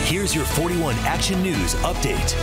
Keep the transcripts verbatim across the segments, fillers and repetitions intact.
Here's your forty-one Action News update.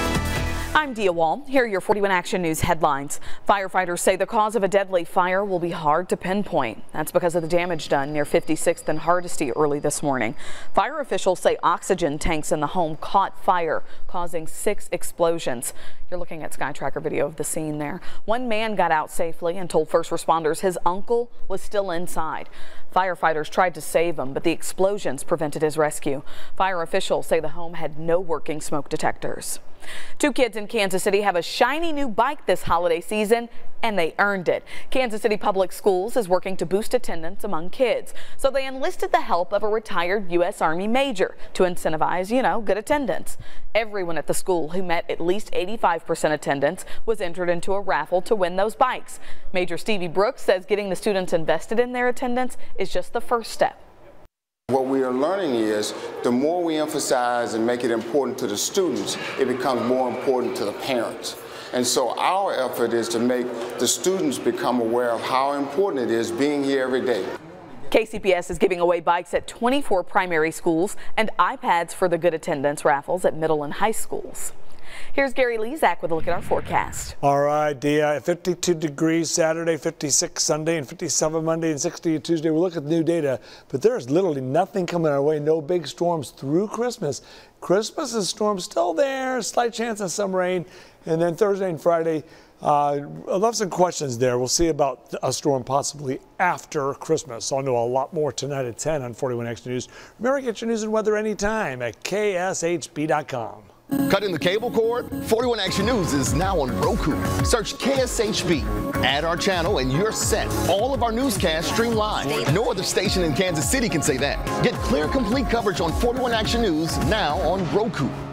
I'm Dia Wall. Here are your forty-one Action News headlines. Firefighters say the cause of a deadly fire will be hard to pinpoint. That's because of the damage done near fifty-sixth and Hardesty early this morning. Fire officials say oxygen tanks in the home caught fire, causing six explosions. You're looking at Sky Tracker video of the scene there. One man got out safely and told first responders his uncle was still inside. Firefighters tried to save him, but the explosions prevented his rescue. Fire officials say the home had no working smoke detectors. Two kids in Kansas City have a shiny new bike this holiday season, and they earned it. Kansas City Public Schools is working to boost attendance among kids, so they enlisted the help of a retired U S Army major to incentivize, you know, good attendance. Everyone at the school who met at least eighty-five percent attendance was entered into a raffle to win those bikes. Major Stevie Brooks says getting the students invested in their attendance is just the first step. What we are learning is the more we emphasize and make it important to the students, it becomes more important to the parents. And so our effort is to make the students become aware of how important it is being here every day. K C P S is giving away bikes at twenty-four primary schools and iPads for the good attendance raffles at middle and high schools. Here's Gary Lezak with a look at our forecast. All right, Dia, fifty-two degrees Saturday, fifty-six Sunday, and fifty-seven Monday, and sixty Tuesday. We'll look at the new data, but there's literally nothing coming our way. No big storms through Christmas. Christmas is storms still there, slight chance of some rain, and then Thursday and Friday, uh, I'll have some questions there. We'll see about a storm possibly after Christmas. I'll know a lot more tonight at ten on forty-one Action News. Remember, get your news and weather anytime at K S H B dot com. Cutting the cable cord? forty-one Action News is now on Roku. Search K S H B. Add our channel and you're set. All of our newscasts stream live. No other station in Kansas City can say that. Get clear, complete coverage on forty-one Action News now on Roku.